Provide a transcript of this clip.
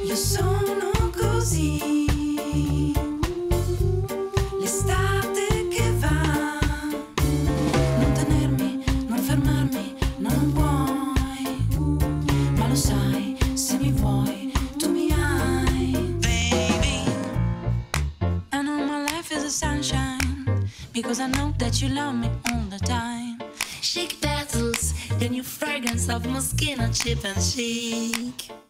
Io sono così, l'estate che va, non tenermi, non fermarmi, non puoi, ma lo sai, se mi vuoi, tu mi hai. Baby, I know my life is a sunshine, because I know that you love me all the time. Chic petals, the new fragrance of Moschino Chic Petals.